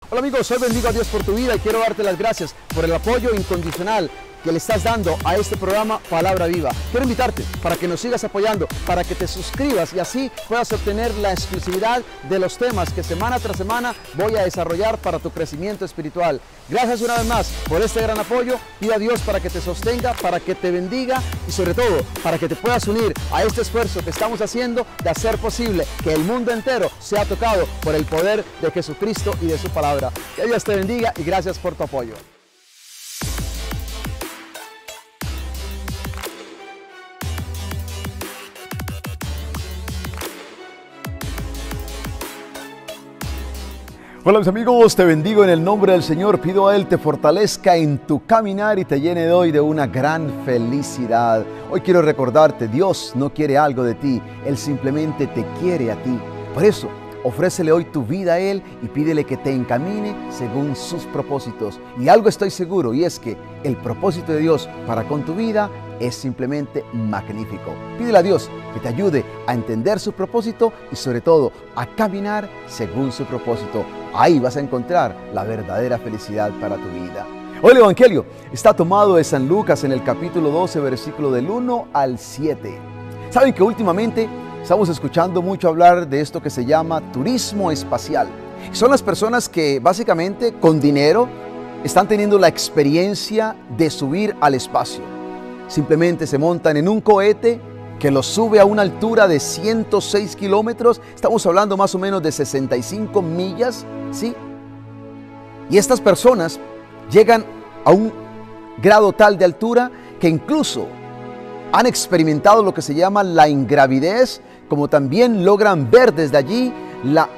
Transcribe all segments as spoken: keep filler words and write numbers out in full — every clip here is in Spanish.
Hola amigos, hoy bendigo a Dios por tu vida y quiero darte las gracias por el apoyo incondicional que le estás dando a este programa Palabra Viva. Quiero invitarte para que nos sigas apoyando, para que te suscribas y así puedas obtener la exclusividad de los temas que semana tras semana voy a desarrollar para tu crecimiento espiritual. Gracias una vez más por este gran apoyo. Pido a Dios para que te sostenga, para que te bendiga y sobre todo para que te puedas unir a este esfuerzo que estamos haciendo de hacer posible que el mundo entero sea tocado por el poder de Jesucristo y de su palabra. Que Dios te bendiga y gracias por tu apoyo. Hola mis amigos, te bendigo en el nombre del Señor. Pido a Él te fortalezca en tu caminar y te llene de hoy de una gran felicidad. Hoy quiero recordarte, Dios no quiere algo de ti, Él simplemente te quiere a ti. Por eso, ofrécele hoy tu vida a Él y pídele que te encamine según sus propósitos. Y algo estoy seguro, y es que el propósito de Dios para con tu vida es simplemente magnífico. Pídele a Dios que te ayude a entender su propósito y sobre todo a caminar según su propósito. Ahí vas a encontrar la verdadera felicidad para tu vida. Hoy el Evangelio está tomado de San Lucas en el capítulo doce, versículo del uno al siete. Saben que últimamente estamos escuchando mucho hablar de esto que se llama turismo espacial. Son las personas que básicamente con dinero están teniendo la experiencia de subir al espacio. Simplemente se montan en un cohete que los sube a una altura de ciento seis kilómetros. Estamos hablando más o menos de sesenta y cinco millas, ¿sí? Y estas personas llegan a un grado tal de altura que incluso han experimentado lo que se llama la ingravidez, como también logran ver desde allí la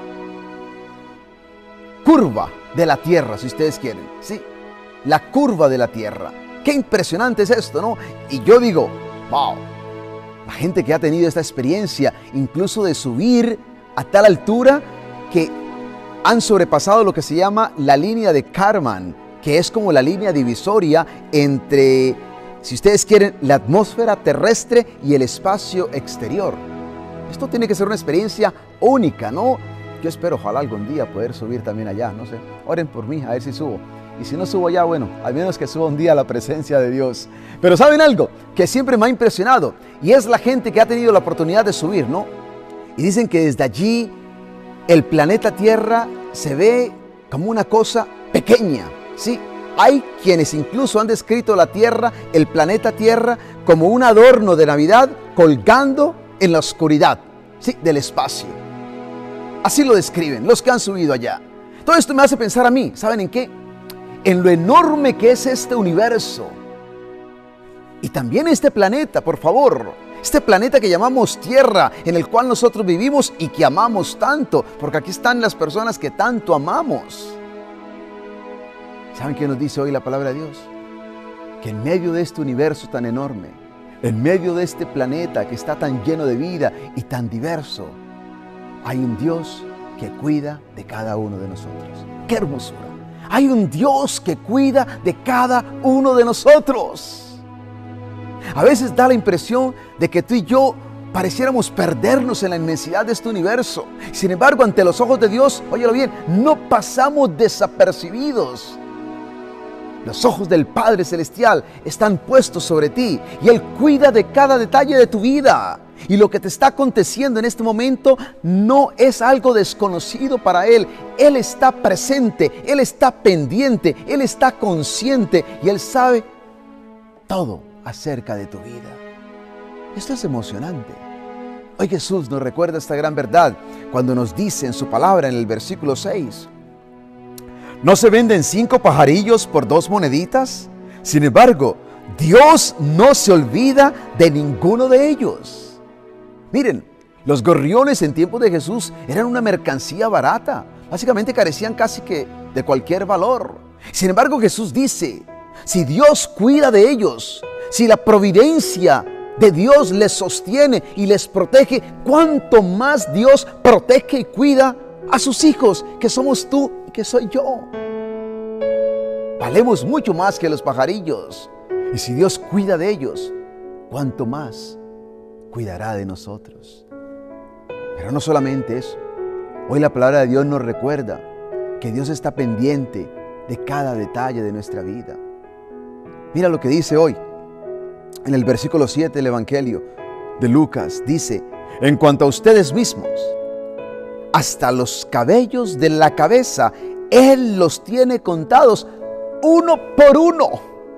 curva de la Tierra, si ustedes quieren, ¿sí? La curva de la Tierra. Qué impresionante es esto, ¿no? Y yo digo, wow, la gente que ha tenido esta experiencia, incluso de subir a tal altura que han sobrepasado lo que se llama la línea de Kármán, que es como la línea divisoria entre, si ustedes quieren, la atmósfera terrestre y el espacio exterior. Esto tiene que ser una experiencia única, ¿no? Yo espero, ojalá algún día poder subir también allá, no sé. Oren por mí, a ver si subo. Y si no subo allá, bueno, al menos que suba un día a la presencia de Dios. Pero ¿saben algo? Que siempre me ha impresionado. Y es la gente que ha tenido la oportunidad de subir, ¿no? Y dicen que desde allí el planeta Tierra se ve como una cosa pequeña, ¿sí? Hay quienes incluso han descrito la Tierra, el planeta Tierra, como un adorno de Navidad colgando en la oscuridad, ¿sí? Del espacio. Así lo describen los que han subido allá. Todo esto me hace pensar a mí, ¿saben en qué? En lo enorme que es este universo. Y también este planeta, por favor. Este planeta que llamamos Tierra, en el cual nosotros vivimos y que amamos tanto. Porque aquí están las personas que tanto amamos. ¿Saben qué nos dice hoy la palabra de Dios? Que en medio de este universo tan enorme, en medio de este planeta que está tan lleno de vida y tan diverso, hay un Dios que cuida de cada uno de nosotros. ¡Qué hermosura! Hay un Dios que cuida de cada uno de nosotros. A veces da la impresión de que tú y yo pareciéramos perdernos en la inmensidad de este universo. Sin embargo, ante los ojos de Dios, óyelo bien, no pasamos desapercibidos. Los ojos del Padre Celestial están puestos sobre ti y Él cuida de cada detalle de tu vida. Y lo que te está aconteciendo en este momento no es algo desconocido para Él. Él está presente, Él está pendiente, Él está consciente y Él sabe todo acerca de tu vida. Esto es emocionante. Hoy Jesús nos recuerda esta gran verdad cuando nos dice en su palabra en el versículo seis: ¿no se venden cinco pajarillos por dos moneditas? Sin embargo, Dios no se olvida de ninguno de ellos. Miren, los gorriones en tiempos de Jesús eran una mercancía barata. Básicamente carecían casi que de cualquier valor. Sin embargo, Jesús dice, si Dios cuida de ellos, si la providencia de Dios les sostiene y les protege, ¿cuánto más Dios protege y cuida a sus hijos, que somos tú y que soy yo? Valemos mucho más que los pajarillos. Y si Dios cuida de ellos, ¿cuánto más cuidará de nosotros? Pero no solamente eso. Hoy la palabra de Dios nos recuerda que Dios está pendiente de cada detalle de nuestra vida. Mira lo que dice hoy en el versículo siete del Evangelio de Lucas. Dice: en cuanto a ustedes mismos, hasta los cabellos de la cabeza Él los tiene contados uno por uno.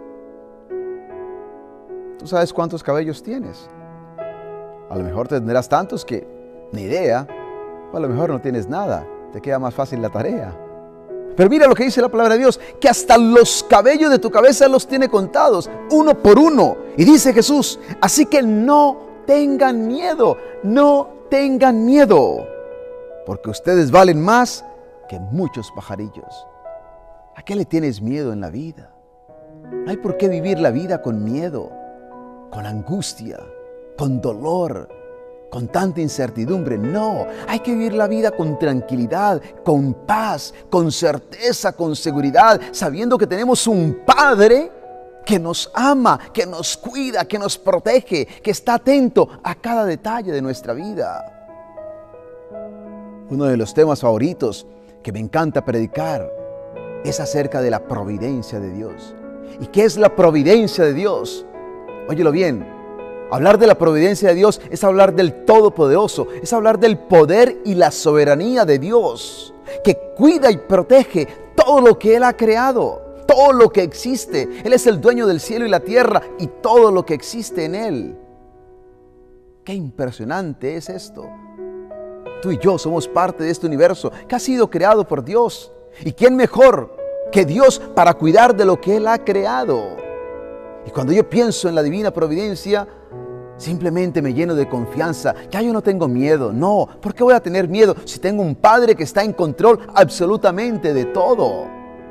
¿Tú sabes cuántos cabellos tienes? A lo mejor tendrás tantos que ni idea, o a lo mejor no tienes nada, te queda más fácil la tarea. Pero mira lo que dice la palabra de Dios, que hasta los cabellos de tu cabeza los tiene contados, uno por uno. Y dice Jesús: así que no tengan miedo, no tengan miedo, porque ustedes valen más que muchos pajarillos. ¿A qué le tienes miedo en la vida? No hay por qué vivir la vida con miedo, con angustia, con dolor, con tanta incertidumbre. No, hay que vivir la vida con tranquilidad, con paz, con certeza, con seguridad, sabiendo que tenemos un Padre que nos ama, que nos cuida, que nos protege, que está atento a cada detalle de nuestra vida. Uno de los temas favoritos que me encanta predicar es acerca de la providencia de Dios. ¿Y qué es la providencia de Dios? Óyelo bien, hablar de la providencia de Dios es hablar del Todopoderoso, es hablar del poder y la soberanía de Dios, que cuida y protege todo lo que Él ha creado, todo lo que existe. Él es el dueño del cielo y la tierra y todo lo que existe en Él. Qué impresionante es esto. Tú y yo somos parte de este universo que ha sido creado por Dios. ¿Y quién mejor que Dios para cuidar de lo que Él ha creado? Y cuando yo pienso en la divina providencia, simplemente me lleno de confianza. Ya yo no tengo miedo. No, ¿por qué voy a tener miedo si tengo un Padre que está en control absolutamente de todo?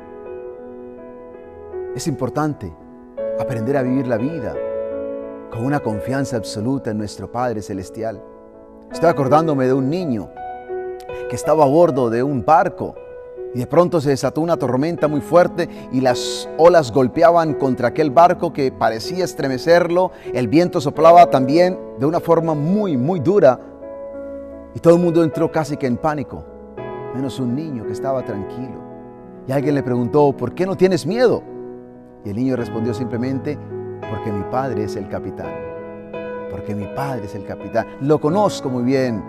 Es importante aprender a vivir la vida con una confianza absoluta en nuestro Padre Celestial. Estoy acordándome de un niño que estaba a bordo de un barco y de pronto se desató una tormenta muy fuerte y las olas golpeaban contra aquel barco que parecía estremecerlo. El viento soplaba también de una forma muy, muy dura y todo el mundo entró casi que en pánico, menos un niño que estaba tranquilo. Y alguien le preguntó: ¿por qué no tienes miedo? Y el niño respondió simplemente: porque mi padre es el capitán. Porque mi padre es el capitán. Lo conozco muy bien.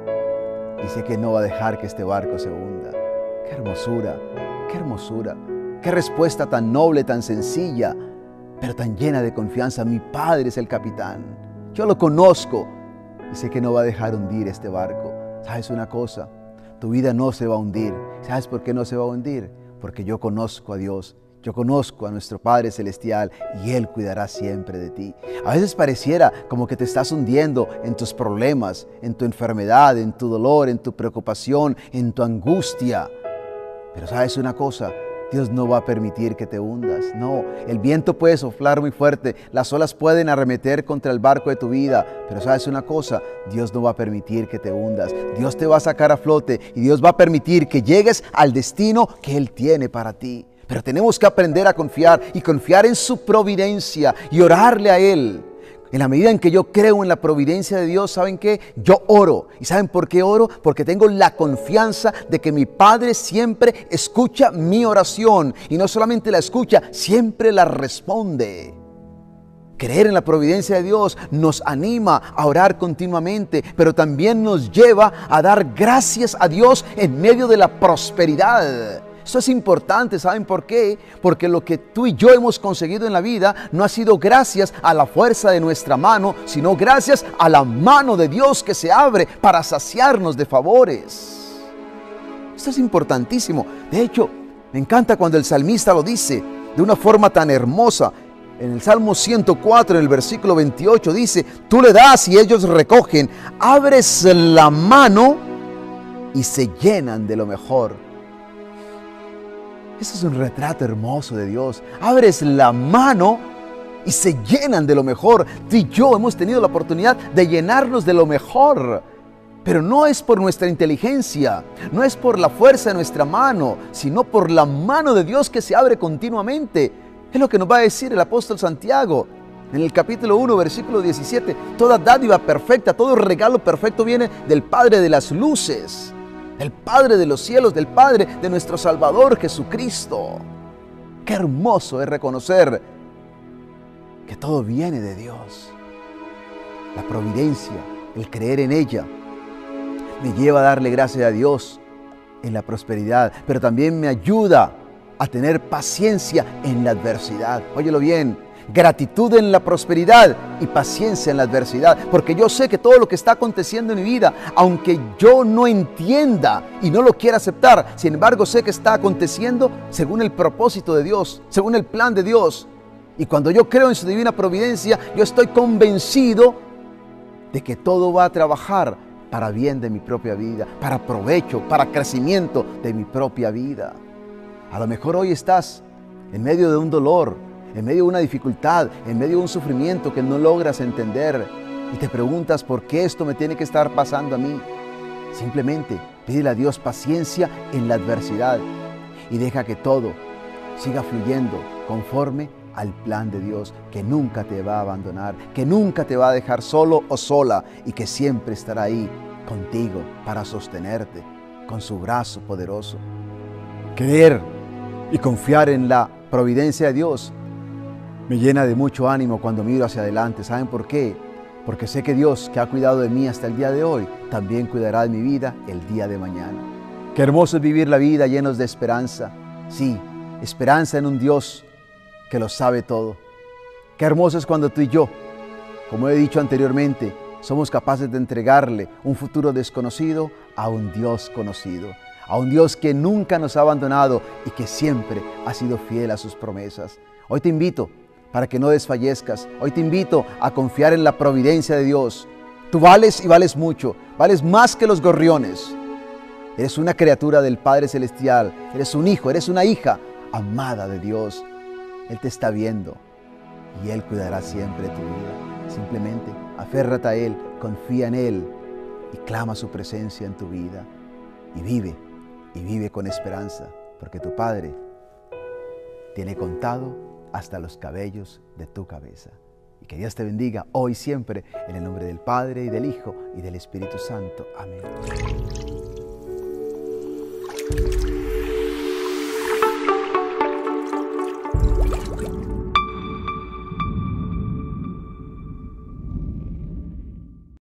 Y sé que no va a dejar que este barco se hunda. ¡Qué hermosura! ¡Qué hermosura! ¡Qué respuesta tan noble, tan sencilla, pero tan llena de confianza! Mi padre es el capitán. Yo lo conozco y sé que no va a dejar hundir este barco. ¿Sabes una cosa? Tu vida no se va a hundir. ¿Sabes por qué no se va a hundir? Porque yo conozco a Dios. Yo conozco a nuestro Padre Celestial y Él cuidará siempre de ti. A veces pareciera como que te estás hundiendo en tus problemas, en tu enfermedad, en tu dolor, en tu preocupación, en tu angustia. Pero ¿sabes una cosa? Dios no va a permitir que te hundas. No, el viento puede soplar muy fuerte, las olas pueden arremeter contra el barco de tu vida. Pero ¿sabes una cosa? Dios no va a permitir que te hundas. Dios te va a sacar a flote y Dios va a permitir que llegues al destino que Él tiene para ti. Pero tenemos que aprender a confiar y confiar en su providencia y orarle a Él. En la medida en que yo creo en la providencia de Dios, ¿saben qué? Yo oro. ¿Y saben por qué oro? Porque tengo la confianza de que mi Padre siempre escucha mi oración. Y no solamente la escucha, siempre la responde. Creer en la providencia de Dios nos anima a orar continuamente, pero también nos lleva a dar gracias a Dios en medio de la prosperidad. Eso es importante, ¿saben por qué? Porque lo que tú y yo hemos conseguido en la vida no ha sido gracias a la fuerza de nuestra mano, sino gracias a la mano de Dios que se abre para saciarnos de favores. Esto es importantísimo. De hecho, me encanta cuando el salmista lo dice de una forma tan hermosa. En el Salmo ciento cuatro, en el versículo veintiocho, dice: tú le das y ellos recogen, abres la mano y se llenan de lo mejor. Eso es un retrato hermoso de Dios. Abres la mano y se llenan de lo mejor. Tú y yo hemos tenido la oportunidad de llenarnos de lo mejor. Pero no es por nuestra inteligencia, no es por la fuerza de nuestra mano, sino por la mano de Dios que se abre continuamente. Es lo que nos va a decir el apóstol Santiago en el capítulo uno, versículo diecisiete. Toda dádiva perfecta, todo regalo perfecto viene del Padre de las luces, del Padre de los cielos, del Padre de nuestro Salvador Jesucristo. Qué hermoso es reconocer que todo viene de Dios. La providencia, el creer en ella, me lleva a darle gracias a Dios en la prosperidad, pero también me ayuda a tener paciencia en la adversidad. Óyelo bien, gratitud en la prosperidad y paciencia en la adversidad, porque yo sé que todo lo que está aconteciendo en mi vida, aunque yo no entienda y no lo quiera aceptar, sin embargo sé que está aconteciendo según el propósito de Dios, según el plan de Dios. Y cuando yo creo en su divina providencia, yo estoy convencido de que todo va a trabajar para bien de mi propia vida, para provecho, para crecimiento de mi propia vida. A lo mejor hoy estás en medio de un dolor, en medio de una dificultad, en medio de un sufrimiento que no logras entender y te preguntas por qué esto me tiene que estar pasando a mí. Simplemente pídele a Dios paciencia en la adversidad y deja que todo siga fluyendo conforme al plan de Dios, que nunca te va a abandonar, que nunca te va a dejar solo o sola y que siempre estará ahí contigo para sostenerte con su brazo poderoso. Creer y confiar en la providencia de Dios me llena de mucho ánimo cuando miro hacia adelante. ¿Saben por qué? Porque sé que Dios, que ha cuidado de mí hasta el día de hoy, también cuidará de mi vida el día de mañana. Qué hermoso es vivir la vida llenos de esperanza. Sí, esperanza en un Dios que lo sabe todo. Qué hermoso es cuando tú y yo, como he dicho anteriormente, somos capaces de entregarle un futuro desconocido a un Dios conocido, a un Dios que nunca nos ha abandonado y que siempre ha sido fiel a sus promesas. Hoy te invito para que no desfallezcas. Hoy te invito a confiar en la providencia de Dios. Tú vales y vales mucho, vales más que los gorriones. Eres una criatura del Padre Celestial, eres un hijo, eres una hija amada de Dios. Él te está viendo y Él cuidará siempre de tu vida. Simplemente aférrate a Él, confía en Él y clama su presencia en tu vida. Y vive, y vive con esperanza, porque tu Padre tiene contado hasta los cabellos de tu cabeza. Y que Dios te bendiga hoy y siempre, en el nombre del Padre, y del Hijo, y del Espíritu Santo. Amén.